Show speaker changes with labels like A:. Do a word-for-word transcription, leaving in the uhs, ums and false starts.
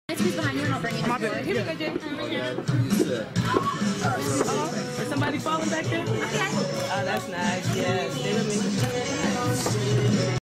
A: It's behind you and I'll bring it.
B: I'm out there. Here we go, Jaime. Oh, is somebody falling back there?
A: Okay.
B: Oh, that's nice. Yeah.